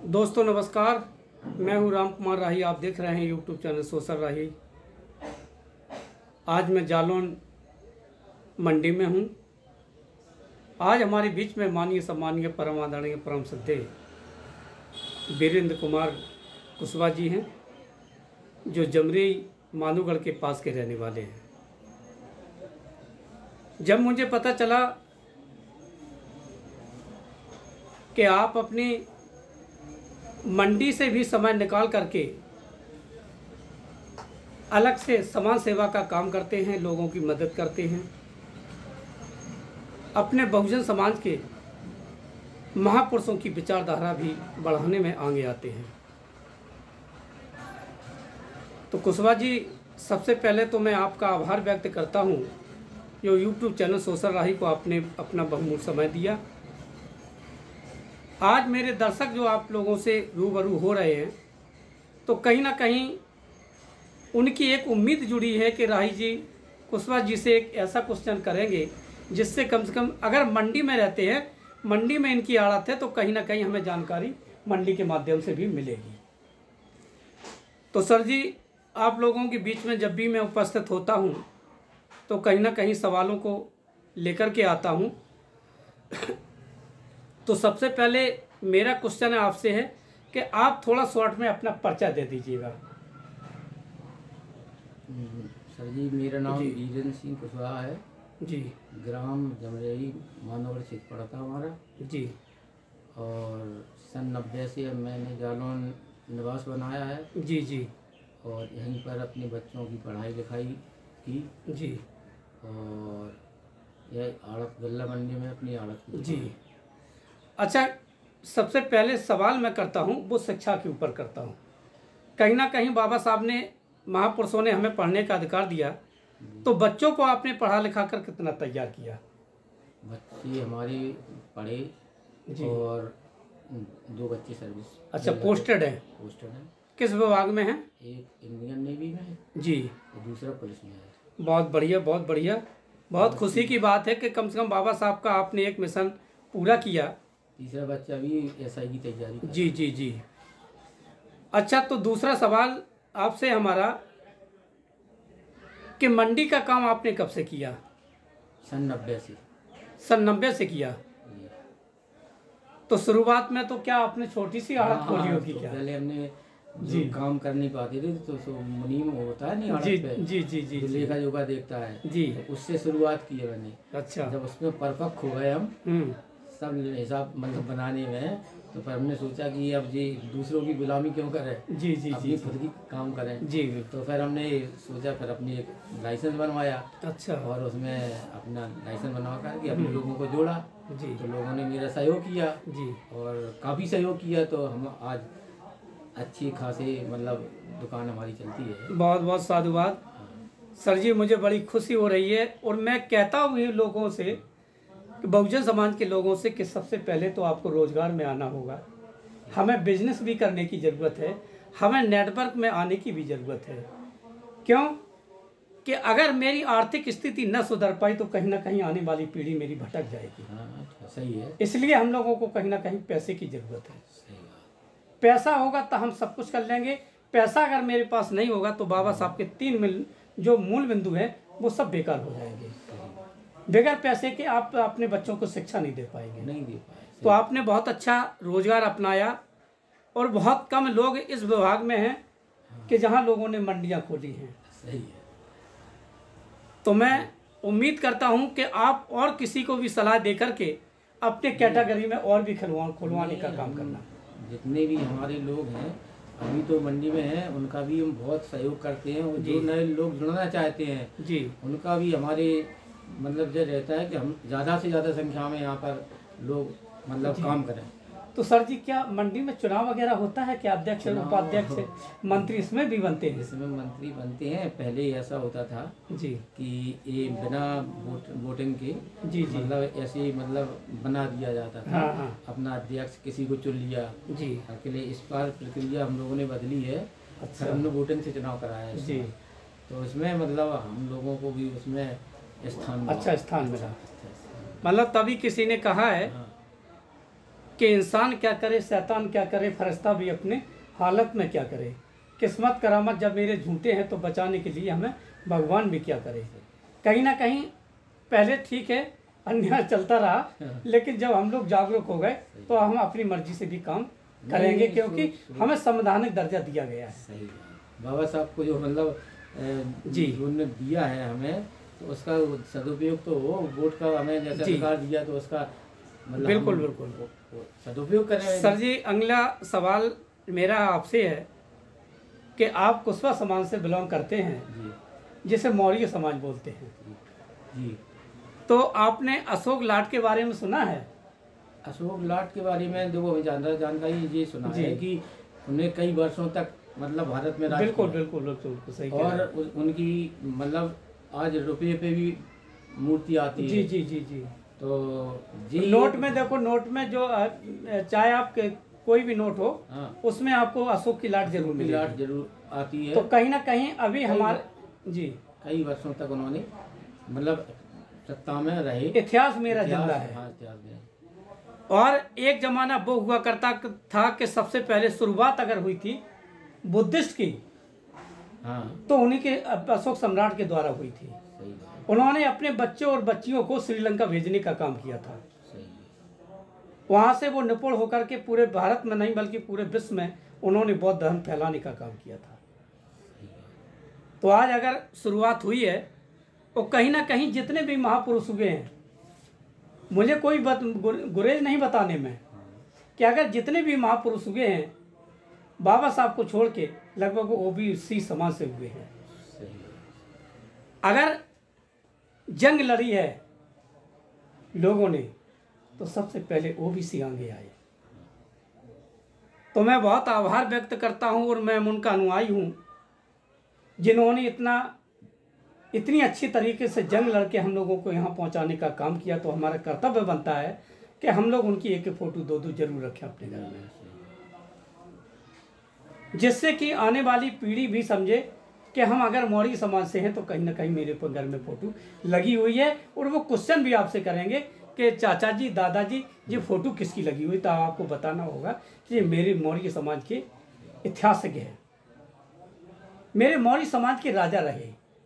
दोस्तों नमस्कार, मैं हूं राम कुमार राही। आप देख रहे हैं यूट्यूब चैनल सोशल राही। आज मैं जालौन मंडी में हूं। आज हमारे बीच में माननीय सम्मानीय परम आदरणीय परम श्रद्धेय वीरेंद्र कुमार कुशवाहा जी हैं, जो जमरी मानूगढ़ के पास के रहने वाले हैं। जब मुझे पता चला कि आप अपनी मंडी से भी समय निकाल करके अलग से समाज सेवा का काम करते हैं, लोगों की मदद करते हैं, अपने बहुजन समाज के महापुरुषों की विचारधारा भी बढ़ाने में आगे आते हैं। तो कुशवाहा जी, सबसे पहले तो मैं आपका आभार व्यक्त करता हूं, जो यूट्यूब चैनल सोशल राही को आपने अपना बहुमूल्य समय दिया। आज मेरे दर्शक जो आप लोगों से रूबरू हो रहे हैं, तो कहीं ना कहीं उनकी एक उम्मीद जुड़ी है कि राही जी कुशवाहा जी से एक ऐसा क्वेश्चन करेंगे जिससे कम से कम, अगर मंडी में रहते हैं, मंडी में इनकी आड़त है, तो कहीं ना कहीं हमें जानकारी मंडी के माध्यम से भी मिलेगी। तो सर जी, आप लोगों के बीच में जब भी मैं उपस्थित होता हूं, तो कहीं ना कहीं सवालों को लेकर के आता हूं। तो सबसे पहले मेरा क्वेश्चन आपसे है कि आप थोड़ा शॉर्ट में अपना परिचय दे दीजिएगा। सर जी, मेरा नाम वीरेंद्र सिंह कुशवाहा है जी। ग्राम जमरेई मानोगढ़ क्षेत्र पड़ता हमारा जी। और सन 90 से मैंने जालौन निवास बनाया है जी जी। और यहीं पर अपने बच्चों की पढ़ाई लिखाई की जी। और यह आड़त गल्ला मंडी में अपनी आड़त की जी। अच्छा, सबसे पहले सवाल मैं करता हूँ वो शिक्षा के ऊपर करता हूँ। कहीं ना कहीं बाबा साहब ने, महापुरुषों ने हमें पढ़ने का अधिकार दिया, तो बच्चों को आपने पढ़ा लिखा कर कितना तैयार किया? बच्चे हमारे पढ़े जी। और 2 बच्चे सर्विस। अच्छा, पोस्टेड हैं? पोस्टेड हैं। किस विभाग में हैं? एक इंडियन नेवी में है जी और दूसरा पुलिस में है। बहुत बढ़िया, बहुत बढ़िया। बहुत खुशी की बात है कि कम से कम बाबा साहब का आपने एक मिशन पूरा किया। तीसरा बच्चा भी एसआई की तैयारी कर। जी जी जी। अच्छा, तो दूसरा सवाल आपसे हमारा कि मंडी का काम आपने कब से किया? सन 90 से। सन 90 से किया। तो शुरुआत में तो क्या आपने छोटी सी आड़त खोली होगी? क्या पहले हमने जी काम कर नहीं पाते थे, तो मुनीम होता है नहीं आड़त पे, जी जी जी, लेखा जोखा देखता है जी, तो उससे शुरुआत की है मैंने। अच्छा। जब उसमें परफेक्ट हो गए हम सब हिसाब मतलब बनाने में, तो फिर हमने सोचा कि अब जी दूसरों की गुलामी क्यों करें, जी जी अपनी खुद की काम करें जी। तो फिर हमने सोचा, फिर अपनी एक लाइसेंस बनवाया। अच्छा। और उसमें अपना लाइसेंस बनवा करके अपने लोगों को जोड़ा जी। तो लोगों ने मेरा सहयोग किया जी और काफ़ी सहयोग किया, तो हम आज अच्छी खासी मतलब दुकान हमारी चलती है। बहुत बहुत साधुवाद सर जी, मुझे बड़ी खुशी हो रही है। और मैं कहता हूँ ये लोगों से, बहुजन समाज के लोगों से, कि सबसे पहले तो आपको रोजगार में आना होगा। हमें बिजनेस भी करने की ज़रूरत है, हमें नेटवर्क में आने की भी ज़रूरत है। क्यों कि अगर मेरी आर्थिक स्थिति न सुधर पाई तो कहीं ना कहीं आने वाली पीढ़ी मेरी भटक जाएगी। हाँ, सही है। इसलिए हम लोगों को कहीं ना कहीं पैसे की ज़रूरत है। सही बात। पैसा होगा तो हम सब कुछ कर लेंगे। पैसा अगर मेरे पास नहीं होगा तो बाबा साहब के 3 जो मूल बिंदु है वो सब बेकार हो जाएंगे। बगैर पैसे के आप अपने बच्चों को शिक्षा नहीं दे पाएंगे। नहीं दे पाए। तो आपने बहुत अच्छा रोजगार अपनाया और बहुत कम लोग इस विभाग में हैं कि जहां लोगों ने मंडियां खोली हैं। सही है। तो मैं उम्मीद करता हूं कि आप और किसी को भी सलाह दे करके अपने कैटेगरी में और भी खुलवाने का काम करना। जितने भी हमारे लोग हैं अभी तो मंडी में हैं, उनका भी हम बहुत सहयोग करते हैं और जो नए लोग जुड़ना चाहते हैं जी, उनका भी हमारे मतलब जो रहता है कि हम ज़्यादा से ज़्यादा संख्या में यहाँ पर लोग मतलब काम करें। तो सर जी, क्या मंडी में चुनाव वगैरह होता है? क्या अध्यक्ष, उपाध्यक्ष, मंत्री इसमें भी बनते हैं? इसमें मंत्री बनते हैं। पहले ऐसा होता था जी कि ये बिना वोटिंग के जी जी मतलब ऐसे मतलब बना दिया जाता था। हाँ हाँ। अपना अध्यक्ष किसी को चुन लिया जी। अकेले। इस बार प्रक्रिया हम लोगों ने बदली है। अच्छा। हमने वोटिंग से चुनाव कराया है जी। तो उसमें मतलब हम लोगों को भी उसमें स्थान, अच्छा स्थान मिला। मतलब तभी किसी ने कहा है कि इंसान क्या करे, शैतान क्या करे, फरिश्ता भी अपने हालत में क्या करे। किस्मत करामत जब मेरे झूठे हैं तो बचाने के लिए हमें भगवान भी क्या करे। कहीं ना कहीं पहले ठीक है अन्याय चलता रहा, लेकिन जब हम लोग जागरूक हो गए तो हम अपनी मर्जी से भी काम करेंगे, क्योंकि हमें संवैधानिक दर्जा दिया गया है। सही बाबा साहब को जो मतलब जी उन्होंने दिया है हमें, तो उसका सदुपयोग तो हो, वोट का हमें जैसे अधिकार दिया तो उसका मतलब बिल्कुल बिल्कुल सदुपयोग करें। सर जी अगला सवाल मेरा आपसे है कि आप कुशवा समाज से बिलोंग करते हैं जी, जिसे मौर्य समाज बोलते हैं जी। तो आपने अशोक लाट के बारे में सुना है? अशोक लाट के बारे में देखो हमें जानकारी ये सुना है कि उन्हें कई वर्षों तक मतलब भारत में राज बिल्कुल किया। बिल्कुल बिल्कुल सही। और उनकी मतलब आज रुपये पे भी मूर्ति आती जी है। जी जी जी। तो जी नोट में देखो, नोट में जो चाहे आप कोई भी नोट हो, हाँ, उसमें आपको अशोक की लाट जरूर मिलेगी। लाट जरूर आती है। तो कहीं ना कहीं अभी हमारे जी कई वर्षों तक उन्होंने मतलब सत्ता में रहे। इतिहास मेरा जिंदा है। हाँ, इतिहास में। और एक जमाना वो हुआ करता था कि सबसे पहले शुरुआत अगर हुई थी बुद्धिस्ट की, हाँ, तो उन्हीं के अशोक सम्राट के द्वारा हुई थी। सही है, उन्होंने अपने बच्चों और बच्चियों को श्रीलंका भेजने का काम किया था। सही है। वहाँ से वो निपुण होकर के पूरे भारत में नहीं बल्कि पूरे विश्व में उन्होंने बौद्ध धर्म फैलाने का काम किया था। तो आज अगर शुरुआत हुई है, और कहीं ना कहीं जितने भी महापुरुष हुए हैं, मुझे कोई गुरेज नहीं बताने में कि अगर जितने भी महापुरुष हुए हैं बाबा साहब को छोड़ के लगभग ओबीसी समाज से हुए हैं। सही है। अगर जंग लड़ी है लोगों ने तो सबसे पहले ओबीसी आगे आए। तो मैं बहुत आभार व्यक्त करता हूं और मैं उनका अनुयायी हूं जिन्होंने इतनी अच्छी तरीके से जंग लड़के हम लोगों को यहाँ पहुँचाने का काम किया। तो हमारा कर्तव्य बनता है कि हम लोग उनकी एक फोटो दो जरूर रखें अपने घर में, जिससे कि आने वाली पीढ़ी भी समझे कि हम अगर मौर्य समाज से हैं तो कहीं ना कहीं मेरे घर में फोटो लगी हुई है। और वो क्वेश्चन भी आपसे करेंगे कि चाचा जी, दादाजी, ये फोटो किसकी लगी हुई, तो आपको बताना होगा कि ये मेरे मौर्य समाज के इतिहासज्ञ है, मेरे मौर्य समाज के राजा रहे,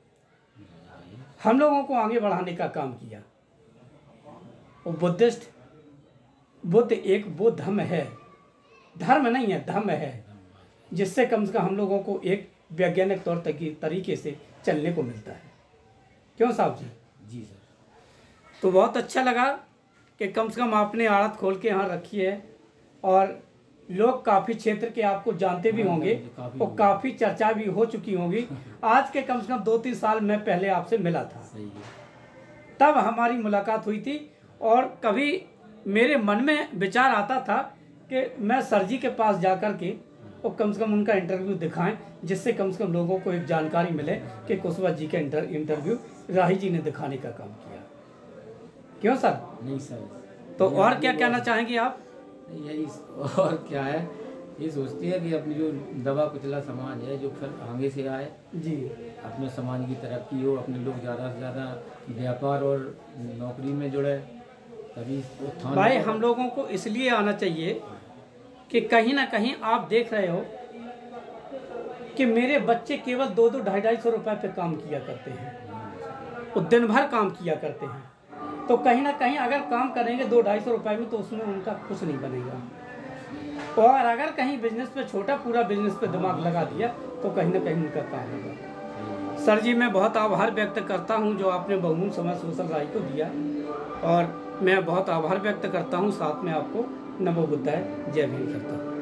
हम लोगों को आगे बढ़ाने का काम किया। और बुद्धिस्ट, बुद्ध एक वो धर्म है, धर्म नहीं है, धर्म है, जिससे कम से कम हम लोगों को एक वैज्ञानिक तौर तरीके से चलने को मिलता है। क्यों साहब जी? जी सर। तो बहुत अच्छा लगा कि कम से कम आपने आड़त खोल के यहाँ रखी है, और लोग काफ़ी क्षेत्र के आपको जानते भी होंगे और काफ़ी चर्चा भी हो चुकी होगी। आज के कम से कम 2-3 साल मैं पहले आपसे मिला था, सही है। तब हमारी मुलाकात हुई थी। और कभी मेरे मन में विचार आता था कि मैं सर जी के पास जा कर के और कम से कम उनका इंटरव्यू दिखाएं, जिससे कम से कम लोगों को एक जानकारी मिले कि कुशवा जी का इंटरव्यू राही जी ने दिखाने का काम किया। क्यों सर? नहीं सर। तो और क्या कहना चाहेंगे आप? यही और क्या है, ये सोचती है कि अपनी जो दबा कुचला समाज है जो फिर आगे से आए जी, अपने समाज की तरक्की हो, अपने लोग ज़्यादा से ज़्यादा व्यापार और नौकरी में जुड़े, तभी उत्थान। भाई हम लोगों को इसलिए आना चाहिए कि कहीं ना कहीं आप देख रहे हो कि मेरे बच्चे केवल 200, 250 रुपए पे काम किया करते हैं, वो दिन भर काम किया करते हैं। तो कहीं ना कहीं अगर काम करेंगे 200-250 रुपए में तो उसमें उनका कुछ नहीं बनेगा। और अगर कहीं बिजनेस पे छोटा पूरा बिजनेस पे दिमाग लगा दिया तो कहीं ना कहीं उनका काम होगा। सर जी मैं बहुत आभार व्यक्त करता हूं जो आपने बहुमूल्य समय सोशल राय को दिया, और मैं बहुत आभार व्यक्त करता हूं, साथ में आपको नमो बुद्धाय, जय भीम करता हूँ।